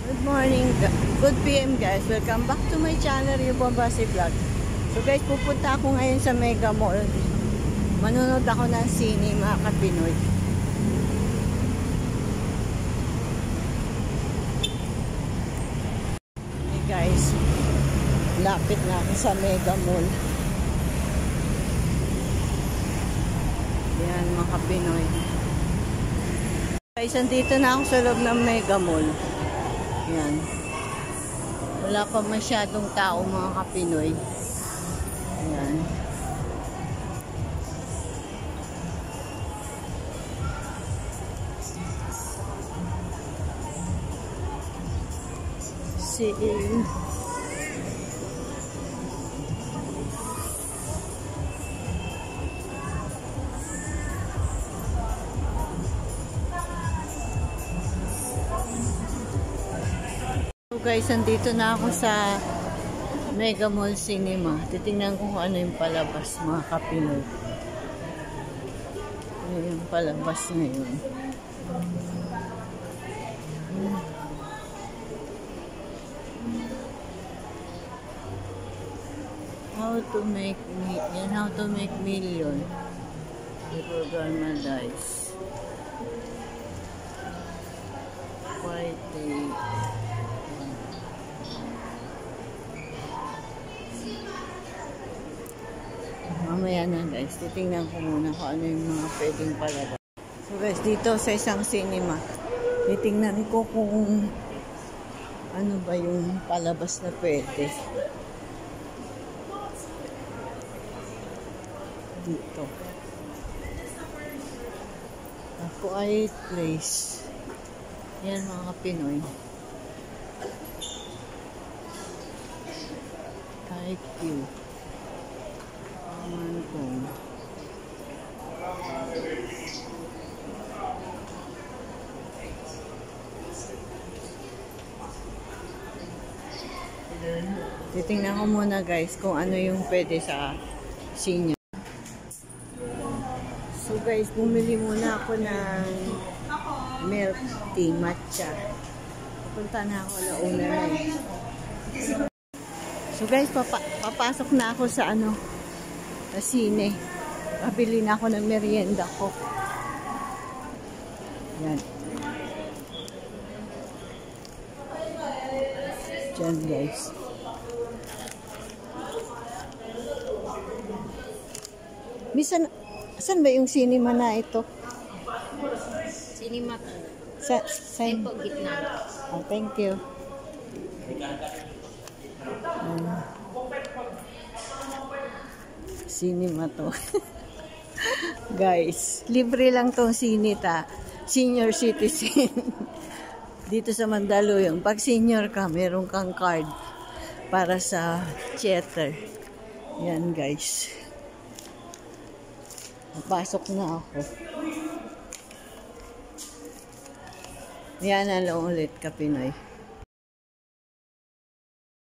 Good morning, good PM guys. Welcome back to my channel, yung Bombasi Vlog. So guys, pupunta ako ngayon sa Mega Mall. Manonood ako ng sine, mga ka-Pinoy. Hey guys, lapit na ako sa Mega Mall. Yan mga ka-Pinoy. Guys, andito na ako sa loob ng Mega Mall. Yan. Wala pa masyadong tao mga ka-Pinoy. Yan. Guys, andito na ako sa Mega Mall Cinema. Titingnan ko kung ano yung palabas mga ka-Pinoy. Ano yung palabas ngayon. How to make million before Garma dies. Quite mamaya na guys, titingnan ko muna kung ano yung mga pwedeng palabas. So guys, dito sa isang cinema, titingnan ko kung ano ba yung palabas na pwede. Dito. Ako ay place. Yan mga Pinoy. Type Q. Titingnan ko muna guys kung ano yung pwede sa senior. So guys, bumili muna ako ng milk tea matcha. Pupunta na ako alauna na eh. So guys, papasok na ako sa sa sine. Pabili na ako ng merienda ko. Yan. Diyan guys. Misan, saan ba yung cinema na ito? Cinema po. Sa po, gitna. Oh, thank you. Cinema to. Guys, libre lang tong sinita. Senior citizen. Dito sa Mandaluyong. Pag senior ka, meron kang card para sa theater. Yan guys. Pasok na ako. Yan na lang ulit ka Pinoy.